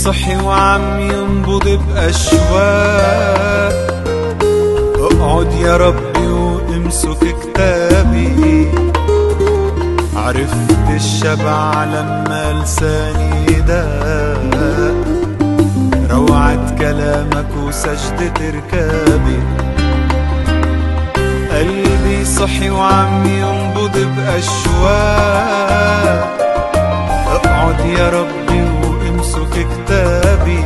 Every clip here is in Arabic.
صحي وعم ينبض بأشواق، اقعد يا ربي وامسك كتابي. عرفت الشبع لما لساني داق، روعة كلامك وسجدة ركابي. قلبي صحي وعم ينبض بأشواق، اقعد يا ربي وامسك كتابي.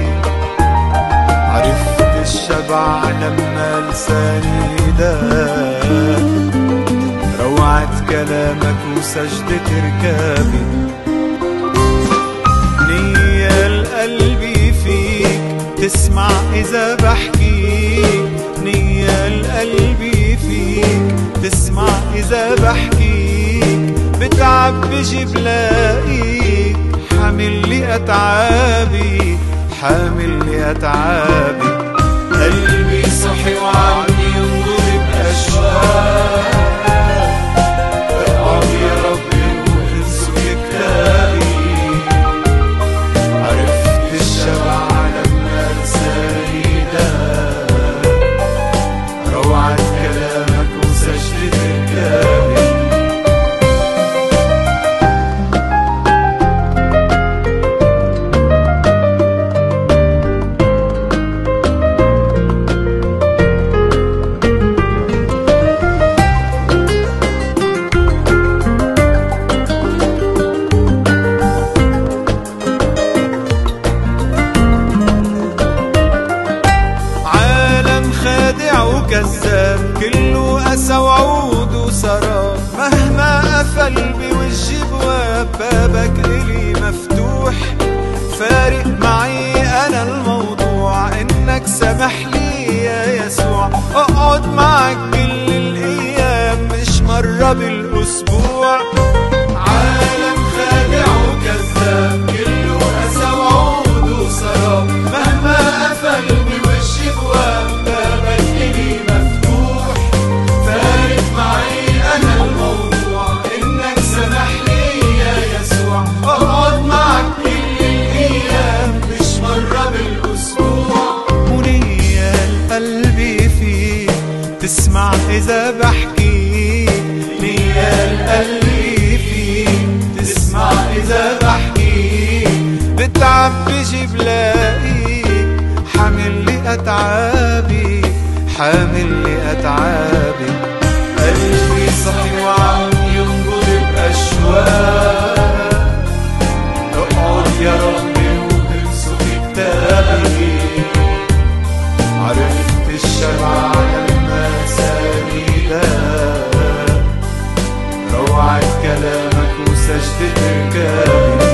عرفت الشبع لما لساني داق، روعة كلامك وسجدة ركابي. نية القلبي فيك تسمع إذا بحكيك، نية القلبي فيك تسمع إذا بحكيك. بتعب بجي بلاقيك حامل لي أتعابي، حامل لي أتعابي. قلبي صحي وعم ينبض بأشواق، اقعد يا ربي وامسك كتابي. عرفت الشبع لما لساني داق، روعة كلامك وسجدة ركابي. كذاب كله أسى وعود وسراب، مهما قفل بوجه بواب بابك إلي مفتوح. فارق معي أنا الموضوع إنك سمح لي يا يسوع، أقعد معك كل الأيام مش مرة بالأسبوع. عالم خادع وكذاب كله أسى وعود وسراب، مهما قفل بوجه بواب بابك إلي مفتوح. فارق معي أنا الموضوع إنك سمح لي يا يسوع، أقعد معك كل الأيام مش مرة بالأسبوع. ونية القلبي فيك تسمع إذا بحكيك، نية القلبي فيك تسمع إذا بحكيك. بتعب بجي بلاقيك حامل لي أتعابي، حامل لي أتعابي. قلبي صحي وعم ينبض بأشواق، اقعد يا ربي وامسك كتابي. عرفت الشبع لما لساني داق، روعة كلامك وسجدة ركابي.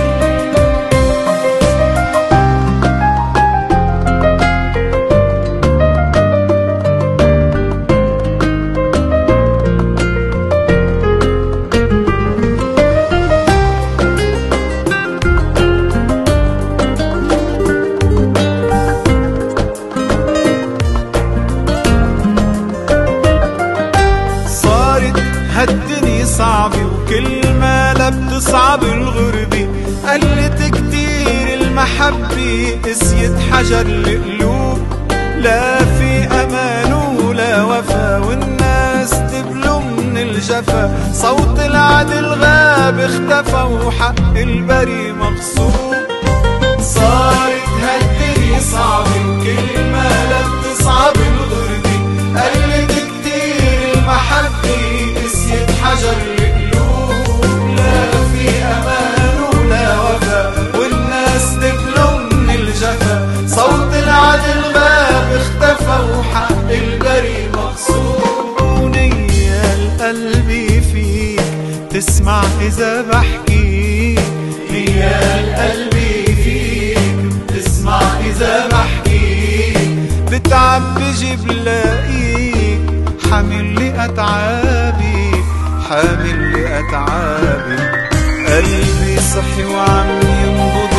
هالدنيا صعبة وكل ما لا بتصعب الغربة، قلت كتير المحبة قسيت حجر القلوب. لا في أمان ولا وفا والناس تبلو من الجفا، صوت العدل غاب اختفى وحق البري مغصوب. صارت هالدنيا صعبة وكل ما لا بتصعب الغربة، قلت كتير المحبة قسيت حجر القلوب. لا في أمان ولا وفا والناس تبلو من الجفا، صوت العدل غاب اختفى وحق البري مغصوب. ونية القلبي فيك تسمع إذا بحكيك، نية القلبي فيك تسمع إذا بحكيك. بتعب بجي بلاقيك حامل لي أتعابي، حامل لي أتعابي. قلبي صحي وعم ينبض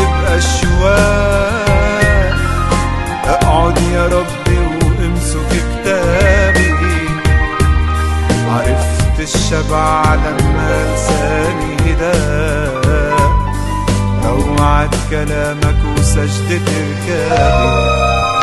بأشواق، اقعد يا ربي وامسك كتابي. عرفت الشبع لما لساني داق، روعة كلامك وسجدة ركابي.